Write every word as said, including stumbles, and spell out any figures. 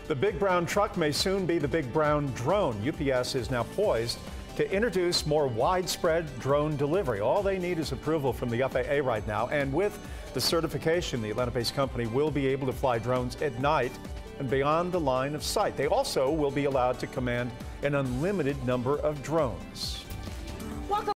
The big brown truck may soon be the big brown drone. U P S is now poised to introduce more widespread drone delivery. All they need is approval from the F A A right now. And with the certification, the Atlanta-based company will be able to fly drones at night and beyond the line of sight. They also will be allowed to command an unlimited number of drones.